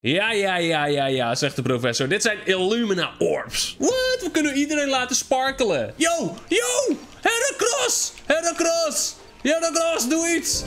Ja, zegt de professor. Dit zijn Illumina Orbs. What? We kunnen iedereen laten sparkelen. Yo! Heracross! Heracross, doe iets!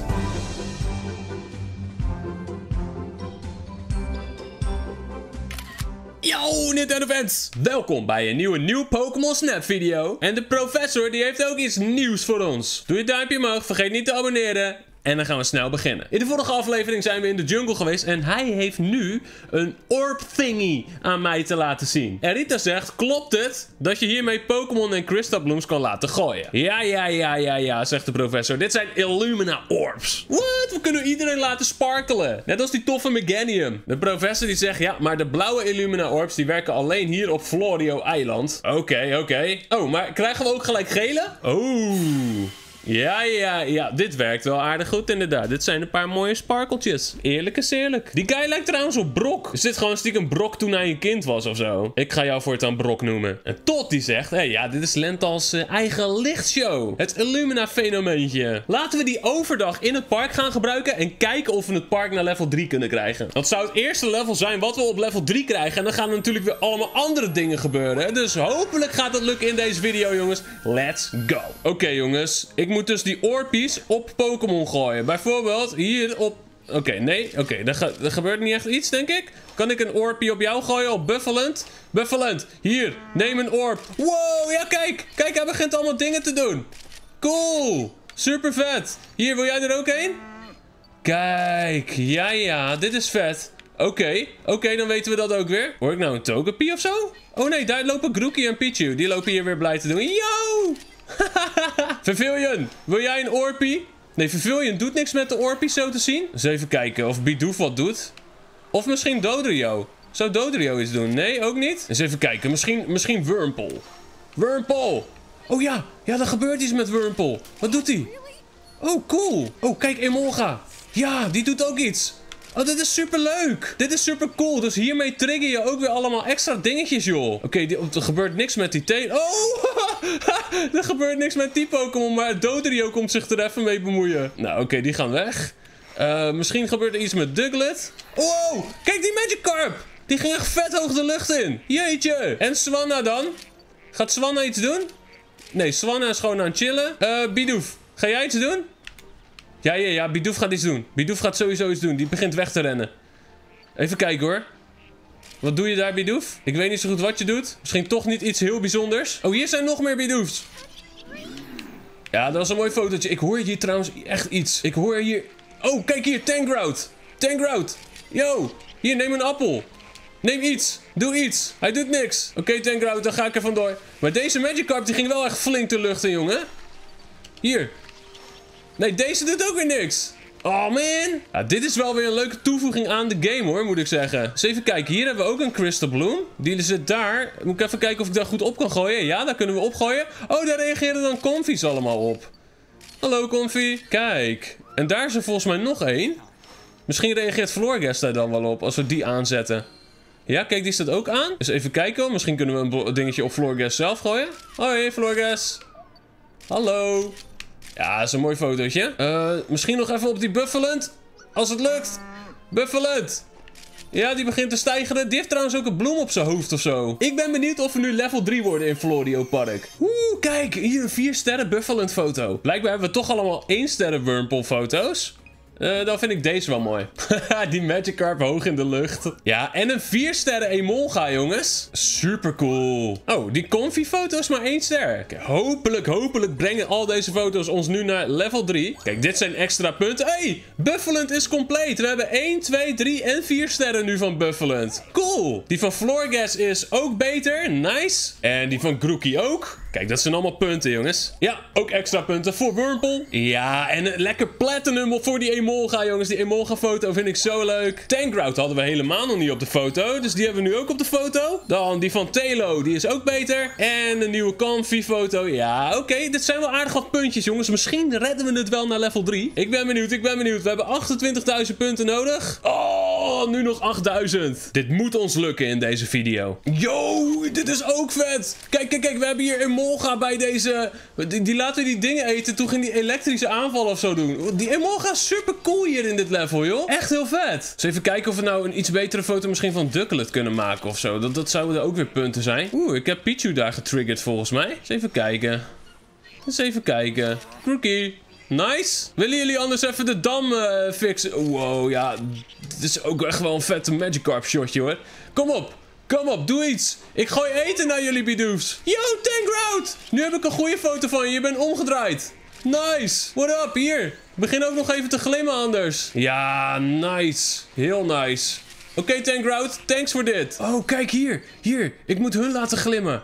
Yo, Nintendo fans! Welkom bij een nieuwe Pokémon Snap video. En de professor die heeft ook iets nieuws voor ons. Doe je duimpje omhoog, vergeet niet te abonneren. En dan gaan we snel beginnen. In de vorige aflevering zijn we in de jungle geweest. En hij heeft nu een orb thingy aan mij te laten zien. En Rita zegt, klopt het dat je hiermee Pokémon en Crystal Blooms kan laten gooien? Ja, zegt de professor. Dit zijn Illumina Orbs. What? We kunnen iedereen laten sparkelen. Net als die toffe Meganium. De professor die zegt, ja, maar de blauwe Illumina Orbs die werken alleen hier op Florio eiland. Oké. Oh, maar krijgen we ook gelijk gele? Oh. Ja, dit werkt wel aardig goed inderdaad. Dit zijn een paar mooie sparkeltjes. Eerlijk is eerlijk. Die guy lijkt trouwens op Brock. Is dit gewoon stiekem Brock toen hij een kind was of zo? Ik ga jou voortaan Brock noemen. En Todd die zegt, dit is Lentals eigen lichtshow. Het Illumina fenomeentje. Laten we die overdag in het park gaan gebruiken en kijken of we het park naar level 3 kunnen krijgen. Dat zou het eerste level zijn wat we op level 3 krijgen. En dan gaan er natuurlijk weer allemaal andere dingen gebeuren. Dus hopelijk gaat het lukken in deze video, jongens. Let's go. Oké, jongens. Ik moet dus die orpies op Pokémon gooien. Bijvoorbeeld hier op... Oké, er gebeurt niet echt iets, denk ik. Kan ik een orpie op jou gooien, op Buffalant? Buffalant, hier, neem een orb. Wow, ja kijk, hij begint allemaal dingen te doen. Cool, super vet. Hier, wil jij er ook heen? Kijk, ja, dit is vet. Oké, dan weten we dat ook weer. Hoor ik nou een Togepi of zo? Oh nee, daar lopen Grookey en Pichu. Die lopen hier weer blij te doen. Yo! Vervilion, wil jij een orpie? Nee, Vervilion doet niks met de orpies zo te zien. Dus even kijken of Bidoof wat doet. Of misschien Dodrio. Zou Dodrio iets doen? Nee, ook niet? Eens even kijken, misschien Wurmple. Wurmple! Oh ja, er gebeurt iets met Wurmple. Wat doet hij? Oh, cool. Oh, kijk, Emolga. Ja, die doet ook iets. Oh, dit is super leuk. Dit is super cool. Dus hiermee trigger je ook weer allemaal extra dingetjes, joh. Oké, er gebeurt niks met die teen. Oh, er gebeurt niks met die Pokémon. Maar Dodrio komt zich er even mee bemoeien. Nou, oké, die gaan weg. Misschien gebeurt er iets met Diglett. Wow, kijk die Magikarp. Die ging echt vet hoog de lucht in. Jeetje. En Swanna dan? Gaat Swanna iets doen? Nee, Swanna is gewoon aan het chillen. Bidoof, ga jij iets doen? Ja, Bidoof gaat iets doen. Bidoof gaat sowieso iets doen. Die begint weg te rennen. Even kijken hoor. Wat doe je daar, Bidoof? Ik weet niet zo goed wat je doet. Misschien toch niet iets heel bijzonders. Oh, hier zijn nog meer Bidoofs. Ja, dat was een mooi fotootje. Ik hoor hier trouwens echt iets. Ik hoor hier... Oh, kijk hier, Tangrowth. Tangrowth. Yo, hier, neem een appel. Neem iets. Doe iets. Hij doet niks. Oké, Tangrowth, dan ga ik er vandoor. Maar deze Magikarp, die ging wel echt flink de lucht in, jongen. Hier. Nee, deze doet ook weer niks. Oh, man. Ja, dit is wel weer een leuke toevoeging aan de game, hoor, moet ik zeggen. Dus even kijken. Hier hebben we ook een Crystal Bloom. Die zit daar. Moet ik even kijken of ik daar goed op kan gooien. Ja, daar kunnen we opgooien. Oh, daar reageren dan Comfy's allemaal op. Hallo, Comfy. Kijk. En daar is er volgens mij nog één. Misschien reageert Florges daar dan wel op als we die aanzetten. Ja, kijk, die staat ook aan. Dus even kijken. Misschien kunnen we een dingetje op Florges zelf gooien. Hoi, Florges. Hallo. Ja, dat is een mooi fotootje. Misschien nog even op die Buffalant. Als het lukt. Buffalant. Ja, die begint te stijgeren. Die heeft trouwens ook een bloem op zijn hoofd of zo. Ik ben benieuwd of we nu level 3 worden in Florio Park. Oeh, kijk. Hier een 4 sterren Buffalant foto. Blijkbaar hebben we toch allemaal 1 sterren Wurmple foto's. Dan vind ik deze wel mooi. Die Magikarp hoog in de lucht. Ja, en een 4 sterren Emolga, jongens. Super cool. Oh, die Comfy foto is maar 1 ster. Kijk, hopelijk brengen al deze foto's ons nu naar level 3. Kijk, dit zijn extra punten. Hey, Buffalant is compleet. We hebben 1, 2, 3 en 4 sterren nu van Buffalant. Cool. Die van Florges is ook beter. Nice. En die van Grookey ook. Kijk, dat zijn allemaal punten, jongens. Ja, ook extra punten voor Wurmple. Ja, en een lekker platinum voor die Emolga, jongens. Die Emolga-foto vind ik zo leuk. Tangrowth hadden we helemaal nog niet op de foto. Dus die hebben we nu ook op de foto. Dan die van Taillow, die is ook beter. En een nieuwe Comfy-foto. Ja, oké. Dit zijn wel aardig wat puntjes, jongens. Misschien redden we het wel naar level 3. Ik ben benieuwd. We hebben 28.000 punten nodig. Oh, nu nog 8.000. Dit moet ons lukken in deze video. Yo, dit is ook vet. Kijk. We hebben hier Emolga bij deze... Die laten die dingen eten. Toen ging die elektrische aanval of zo doen. Die Emolga is super cool hier in dit level, joh. Echt heel vet. Dus even kijken of we nou een iets betere foto misschien van Ducklet kunnen maken of zo. Dat zouden ook weer punten zijn. Oeh, ik heb Pichu daar getriggerd volgens mij. Eens even kijken. Grookey. Nice. Willen jullie anders even de dam fixen? Wow, ja. Dit is ook echt wel een vette Magikarp shotje, hoor. Kom op, doe iets. Ik gooi eten naar jullie Bidoofs. Yo, Tangrowth. Nu heb ik een goede foto van je. Je bent omgedraaid. Nice. What up, hier. Ik begin ook nog even te glimmen anders. Ja, nice. Heel nice. Oké, Tangrowth. Thanks voor dit. Oh, kijk hier. Hier. Ik moet hun laten glimmen.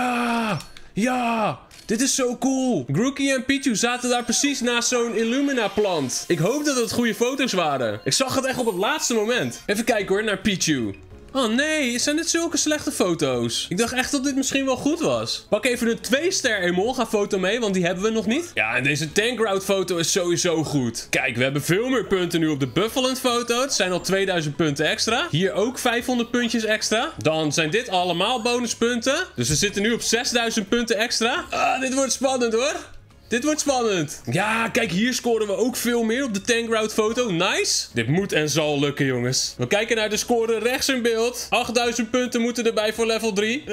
Ja. Dit is zo cool. Grookey en Pichu zaten daar precies naast zo'n Illumina-plant. Ik hoop dat het goede foto's waren. Ik zag het echt op het laatste moment. Even kijken hoor, naar Pichu. Oh nee, zijn dit zulke slechte foto's? Ik dacht echt dat dit misschien wel goed was. Pak even een 2-ster Emolga foto mee, want die hebben we nog niet. Ja, en deze Tangrowth foto is sowieso goed. Kijk, we hebben veel meer punten nu op de Buffalo foto. Het zijn al 2000 punten extra. Hier ook 500 puntjes extra. Dan zijn dit allemaal bonuspunten. Dus we zitten nu op 6000 punten extra. Dit wordt spannend hoor. Dit wordt spannend. Ja, kijk, hier scoren we ook veel meer op de Tangrowth foto. Nice. Dit moet en zal lukken, jongens. We kijken naar de score rechts in beeld. 8000 punten moeten erbij voor level 3.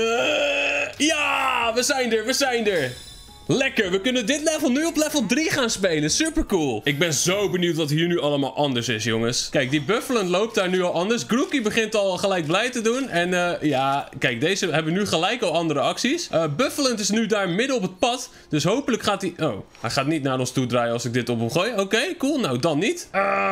Ja, we zijn er. Lekker, we kunnen dit level nu op level 3 gaan spelen. Super cool. Ik ben zo benieuwd wat hier nu allemaal anders is, jongens. Kijk, die Buffalo loopt daar nu al anders. Grookey begint al gelijk blij te doen. En ja, kijk, deze hebben nu gelijk al andere acties. Buffalo is nu daar midden op het pad. Dus hopelijk gaat hij... Oh, hij gaat niet naar ons toe draaien als ik dit op hem gooi. Oké, cool. Nou, dan niet.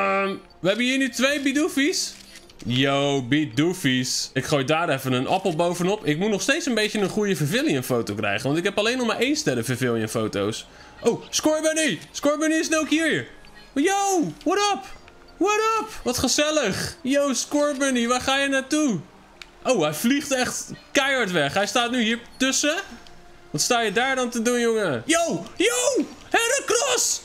We hebben hier nu 2 Bidoofies. Yo, Bidoofies. Ik gooi daar even een appel bovenop. Ik moet nog steeds een beetje een goede Vivillon foto krijgen. Want ik heb alleen nog maar 1 sterren Vivillon foto's. Oh, Scorbunny. Scorbunny is nou ook hier. Yo, what up? Wat gezellig. Yo, Scorbunny, waar ga je naartoe? Oh, hij vliegt echt keihard weg. Hij staat nu hier tussen. Wat sta je daar dan te doen, jongen? Yo, Heracross.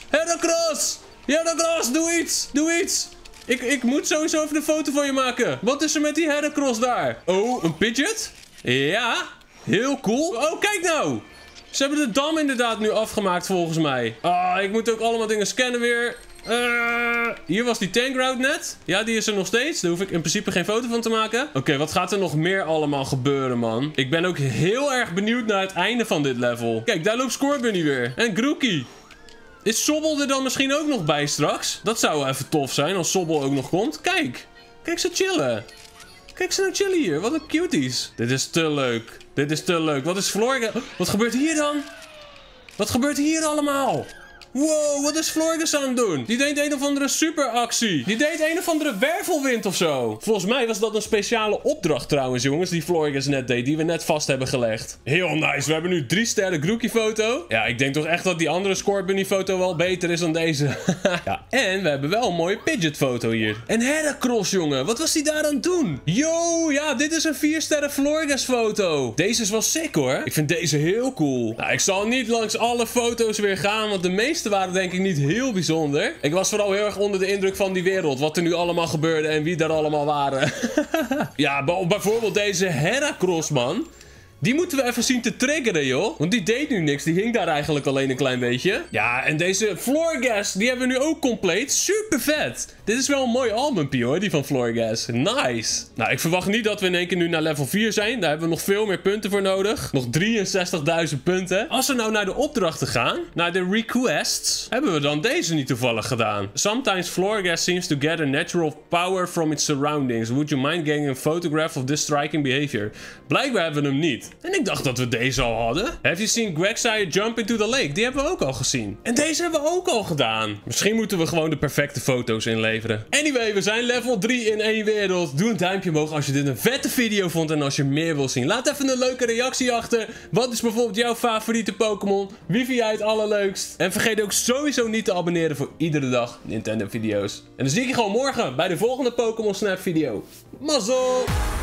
Heracross, doe iets. Ik moet sowieso even een foto van je maken. Wat is er met die Heracross daar? Oh, een Pidgeot? Ja, heel cool. Oh, kijk nou. Ze hebben de dam inderdaad nu afgemaakt volgens mij. Ik moet ook allemaal dingen scannen weer. Hier was die Tangrowth net. Ja, die is er nog steeds. Daar hoef ik in principe geen foto van te maken. Oké, wat gaat er nog meer allemaal gebeuren, man? Ik ben ook heel erg benieuwd naar het einde van dit level. Kijk, daar loopt Scorbunny weer. En Grookey. Is Sobble er dan misschien ook nog bij straks? Dat zou even tof zijn als Sobble ook nog komt. Kijk ze chillen. Kijk ze nou chillen hier. Wat een cuties. Dit is te leuk. Wat is Florges? Wat gebeurt hier dan? Wat gebeurt hier allemaal? Wow, wat is Florges aan het doen? Die deed een of andere superactie. Die deed een of andere wervelwind of zo. Volgens mij was dat een speciale opdracht trouwens, jongens, die Florges net deed, die we net vast hebben gelegd. Heel nice. We hebben nu 3 sterren Grookey foto. Ja, ik denk toch echt dat die andere Scorbunny foto wel beter is dan deze. Ja, en we hebben wel een mooie Pidgeot foto hier. En Heracross, jongen. Wat was die daar aan het doen? Yo, ja, dit is een 4 sterren Florges foto. Deze is wel sick, hoor. Ik vind deze heel cool. Nou, ik zal niet langs alle foto's weer gaan, want de meeste waren denk ik niet heel bijzonder. Ik was vooral heel erg onder de indruk van die wereld. Wat er nu allemaal gebeurde en wie daar allemaal waren. Ja, bijvoorbeeld deze Heracross, man. Die moeten we even zien te triggeren, joh. Want die deed nu niks. Die hing daar eigenlijk alleen een klein beetje. Ja, en deze Florges, die hebben we nu ook compleet. Super vet. Dit is wel een mooi albumpje, hoor, die van Florges. Nice. Nou, ik verwacht niet dat we in één keer nu naar level 4 zijn. Daar hebben we nog veel meer punten voor nodig. Nog 63.000 punten. Als we nou naar de opdrachten gaan, naar de requests, hebben we dan deze niet toevallig gedaan. Sometimes Florges seems to gather natural power from its surroundings. Would you mind getting a photograph of this striking behavior? Blijkbaar hebben we hem niet. En ik dacht dat we deze al hadden. Have you seen Quagsire jump into the lake? Die hebben we ook al gezien. En deze hebben we ook al gedaan. Misschien moeten we gewoon de perfecte foto's inleveren. Anyway, we zijn level 3 in 1 wereld. Doe een duimpje omhoog als je dit een vette video vond en als je meer wil zien. Laat even een leuke reactie achter. Wat is bijvoorbeeld jouw favoriete Pokémon? Wie vind jij het allerleukst? En vergeet ook sowieso niet te abonneren voor iedere dag Nintendo video's. En dan zie ik je gewoon morgen bij de volgende Pokémon Snap video. Mazzel!